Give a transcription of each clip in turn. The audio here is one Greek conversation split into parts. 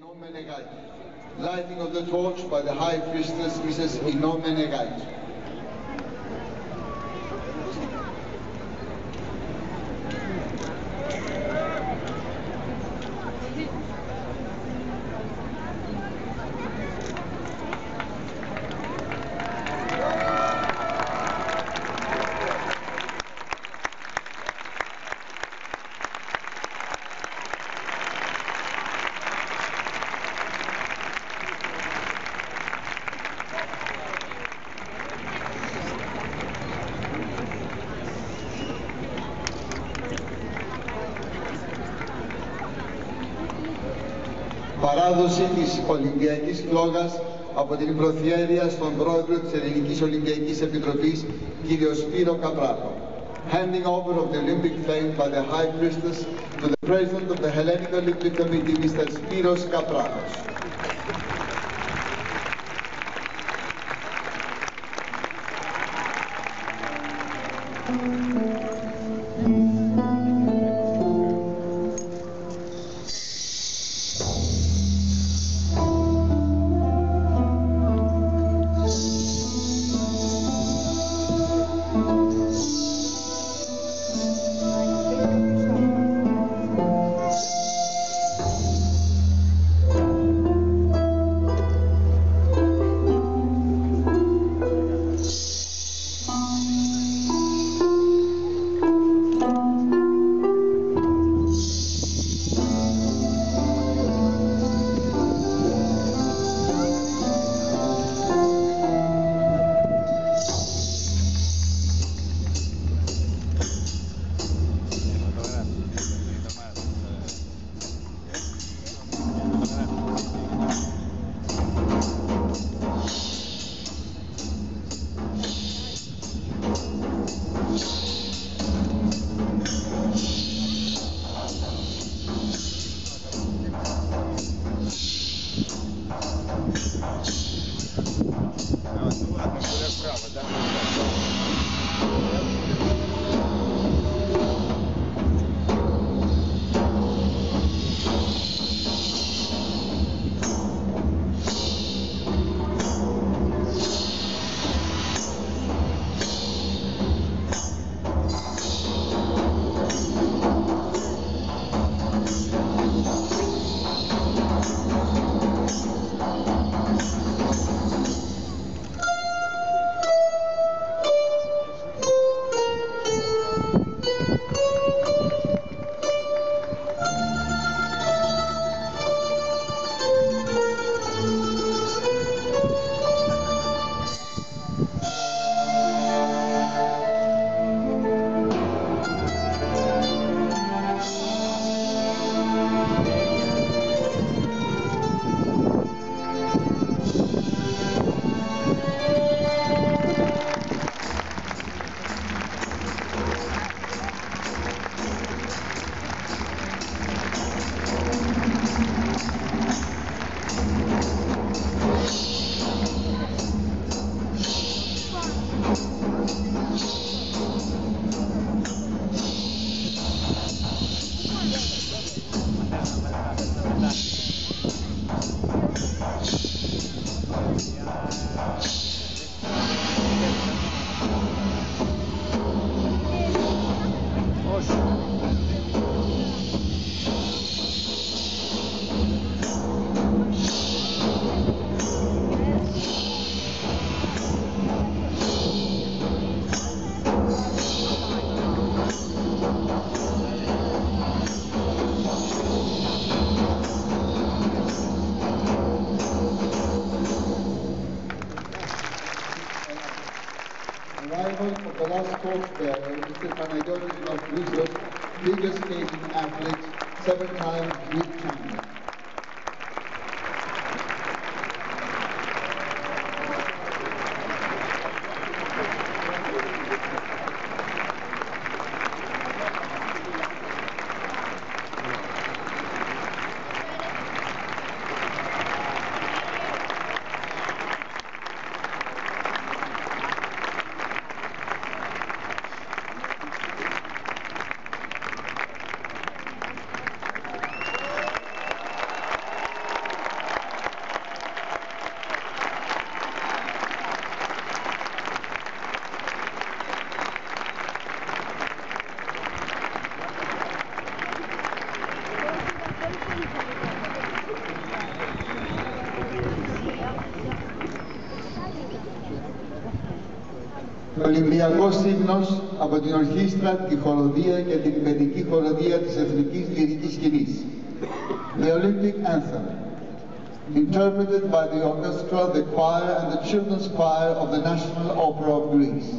Lighting of the torch by the High Priestess, Mrs. Inomenegait. Παράδοση της Ολυμπιακής Φλόγας από την Προθιέρεια στον Πρόεδρο της Ελληνικής Ολυμπιακής Επιτροπής, κύριο Σπύρο Καπράτο. Handing over of the Olympic flame by the High Priestess to the President of the Hellenic Olympic Committee, Mr. Spyros Kapratos. Arrival of the last torchbearer, Mr. Panagiotis of Rizos, figure skating athlete, 7-time Greek champion. Ολυμπιακός ύμνος από την ορχήστρα, τη χοροδία και την παιδική χοροδία της Εθνικής Λυρικής Σκηνής. The Olympic Anthem, interpreted by the orchestra, the choir and the children's choir of the National Opera of Greece.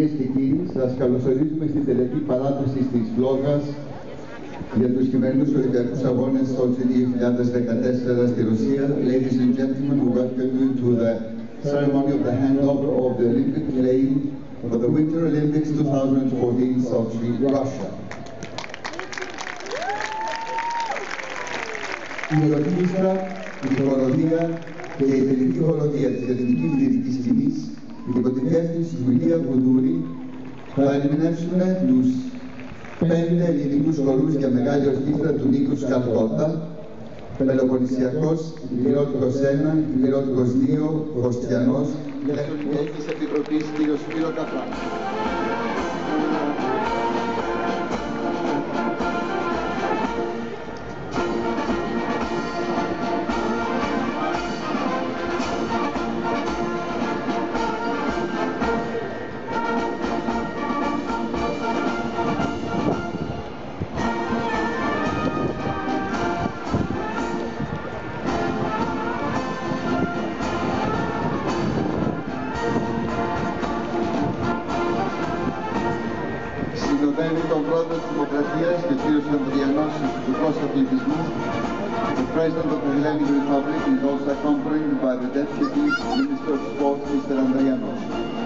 Κυρίες και κύριοι, σας καλωσορίζουμε στην τελετή παράταση της φλόγας για τους χειμερινούς Ολυμπιακούς Αγώνες Sochi 2014 στη Ρωσία. Ladies and gentlemen, we welcome you to the ceremony of the handover of the Olympic flame for the Winter Olympics 2014 Sochi, Russia. Η ορχήστρα, η χοροδία και η τελική χοροδία της ελληνικής λυρικής σκηνής υπό τη διεύθυνση του Ηλία Βουδούρη θα ερμηνεύσουν τους 5 ελληνικούς χορούς για μεγάλη ορχήστρα του Νίκου Σκαρτότα, Πελοποννησιακός, Υπηρώτικος 1, Υπηρώτικος 2, Χριστιανός, και της Ολυμπιακής Επιτροπής κ. Σπύρο Καφρά. Συνοδεύει τον πρόεδρο της Δημοκρατίας και ο κ. Ανδριανός, Υπουργός Αθλητισμού. The President of the Hellenic Republic is also accompanied by the Deputy Minister of Sports, Mr. Andrianos.